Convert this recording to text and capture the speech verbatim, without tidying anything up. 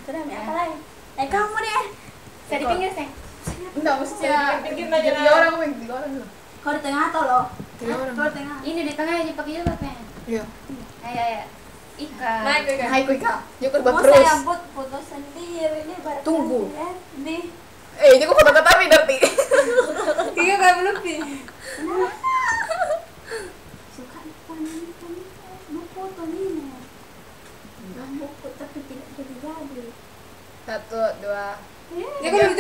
Sudah, apa lagi? Eh kamu deh. Saya di pinggir, Seng. Enggak, maksudnya Pinggir tiga aja tiga lah. orang, Wing. Tiga orang dulu. Kau di tengah atau lo? Tiga orang. Kau di tengah. Ini di tengah aja pakai jilbab, men. Iya. Ayo, ayo. Ika. Naik ke Hai, Kuy, Kak. Yuk kerba Mau terus. saya buat foto sendiri nih. Barat Tunggu. ya. Di. Eh, ini kok foto ketapi nanti. Tiga kali lebih. Suka ikan ini kan. Mau foto nih. Mau foto tapi tidak jadi jadi. Satu, dua. Ya kalau